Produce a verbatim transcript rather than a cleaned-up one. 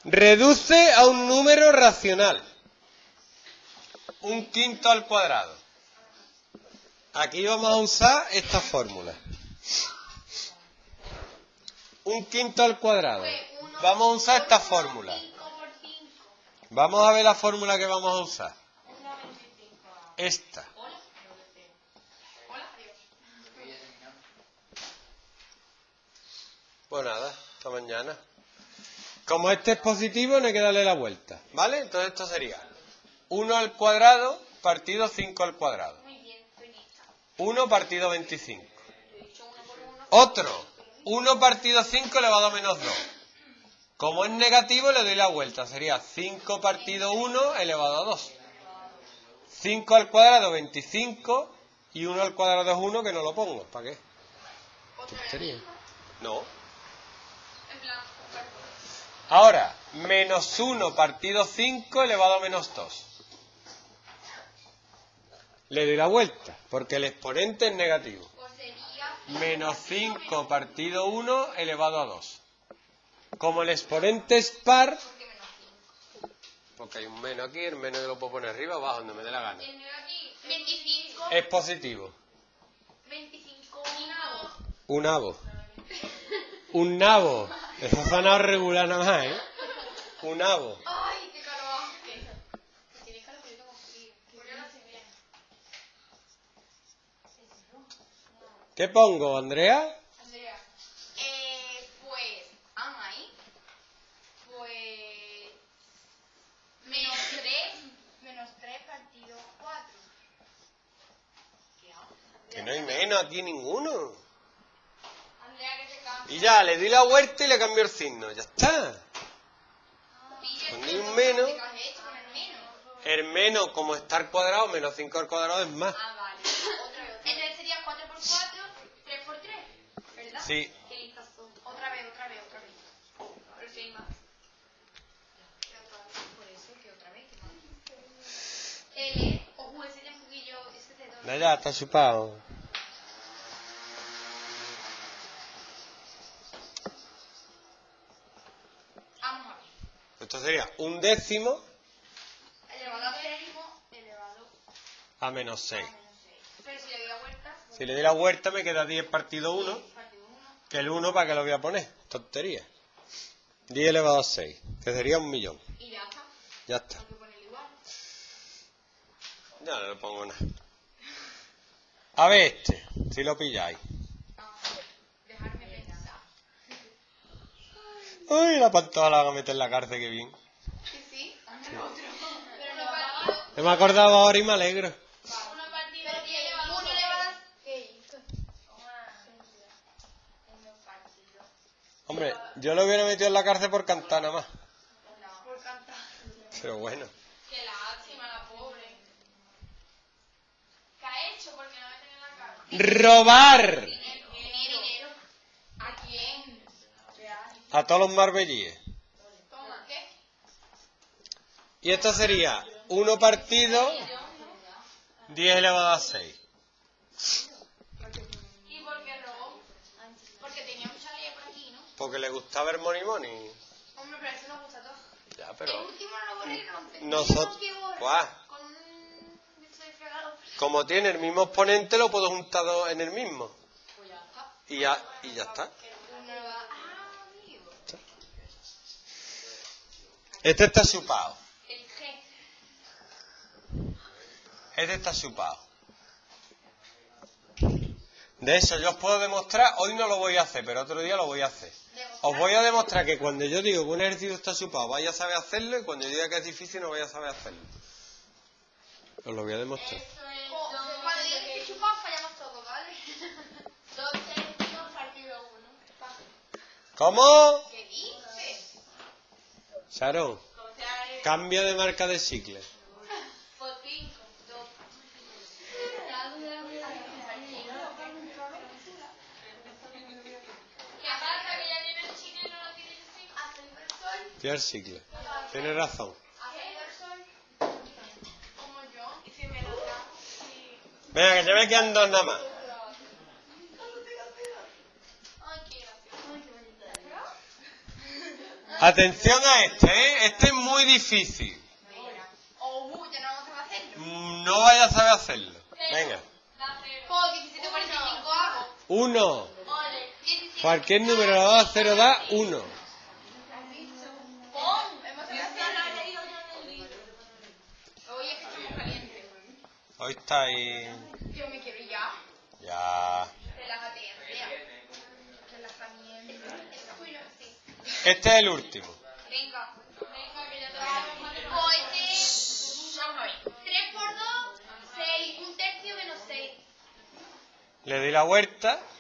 Reduce a un número racional. Un quinto al cuadrado. Aquí vamos a usar esta fórmula. Un quinto al cuadrado. Vamos a usar esta fórmula. Vamos a ver la fórmula que vamos a usar. Esta. Pues nada, hasta mañana. Como este es positivo, no hay que darle la vuelta, ¿vale? Entonces esto sería uno al cuadrado partido cinco al cuadrado. uno partido veinticinco. Otro, uno partido cinco elevado a menos dos. Como es negativo, le doy la vuelta. Sería cinco partido uno elevado a dos. cinco al cuadrado, veinticinco. Y uno al cuadrado es uno, que no lo pongo. ¿Para qué? ¿Tontería? No. Ahora, menos uno partido cinco elevado a menos dos. Le doy la vuelta, porque el exponente es negativo. Menos cinco partido uno elevado a dos. Como el exponente es par, porque hay un menos aquí, el menos yo lo puedo poner arriba o abajo, donde me dé la gana. Es positivo. Un nabo. Un nabo. Un nabo. Eso ha sonado regular nada más, ¿eh? Un nabo. Ay, qué caro hace. Tienes caro que yo tengo frío. Porque ahora se ve. ¿Qué pongo, Andrea? Andrea. Eh, pues, ama ahí. Pues, menos tres. Menos tres partido cuatro. ¿Qué hago? Que no hay menos aquí ninguno. Andrea, que te cambia. Y ya, le di la vuelta y le cambió el signo. Ya está. Pondré un menos. El menos, como está al cuadrado, menos cinco al cuadrado es más. Ah, vale. Otra vez. Entonces sería cuatro por cuatro, tres por tres, ¿verdad? Sí. Qué listas son. Otra vez, otra vez, otra vez. Pero si hay más. Por eso, que otra vez, que más. L, ojo, ese ya un poquillo, ese te doy. Ya, ya, está chupado. Vamos a ver. Esto sería un décimo Elevado a décimo, elevado a menos seis. a menos seis. Pero si le doy la vuelta, Si le doy la vuelta me queda diez partido uno, partido uno. que el uno para qué lo voy a poner. Tontería. diez elevado a seis, que sería un millón. Y ya está. Ya está. Hay que ponerlo igual. Ya no le pongo nada. A ver este, si lo pilláis. Vamos a ver. Dejarme pensar. Uy, la pantoja la van a meter en la cárcel, que bien. Sí, sí. Anda otro. Pero no va. Me he acordado ahora y me alegro. Una partida que lleva uno elevado a ¿qué hizo? Uno partido. Hombre, yo lo hubiera metido en la cárcel por cantar nada más. No, por cantar. Pero bueno. Qué lástima, la pobre. ¿Qué ha hecho? Porque no meten en la cárcel. Robar Dinero. Dinero. ¿A quién? Real. a todos los marbellíes. Toma, ¿qué? Y esto sería uno partido diez elevado a seis. ¿Y por qué robó? Porque tenía mucha ley por aquí, ¿no? Porque le gustaba el money money. Hombre, pero eso nos gusta a todos. Ya, El pero último no lo borré, no. nosotros... Guau. Con un bicho de fregado. Como tiene el mismo exponente, lo puedo juntar dos en el mismo. Pues ya está. Y ya, y ya está. Uno va... Ah, amigo. Este está chupado. El G. Este está chupado. De eso yo os puedo demostrar, hoy no lo voy a hacer, pero otro día lo voy a hacer. Os voy a demostrar que cuando yo digo que un ejercicio está chupado, vaya a saber hacerlo, y cuando yo diga que es difícil, no vaya a saber hacerlo. Os lo voy a demostrar. Eso es dos... Cuando digas que chupamos, fallamos todos, ¿vale? Dos tercios partido uno. ¿Cómo? ¿Qué dices? Sharon, O sea, es... cambia de marca de chicle. Por cinco. Dos. ¿Qué pasa? Que ya tiene el chicle y no lo tiene así. Hace el sol. Tira el chicle. Tienes razón. Hace el sol. Como yo. Y si me lo da. Sí. Venga, que ya me quedan dos nada más. Ay, qué gracioso. Ay, qué bonito. Atención a este, ¿eh? Este es muy difícil. O, uh, ya no vamos a hacerlo. No vaya a saber hacerlo. Venga. Oh, diecisiete cuarenta y cinco hago. uno. Ole. diecisiete. Cualquier número de dos a cero da uno. Pon. Hemos haciendo. Oye, que estamos calientes. Hoy está ahí. Yo me quiero ir ya. Ya. Relájate, Andrea. Relajamiento. Uy, sí. Este es el último. Venga. Venga, que ya te vamos. O este. Vamos a ver. tres por dos, seis. Un tercio menos seis. Le doy la vuelta.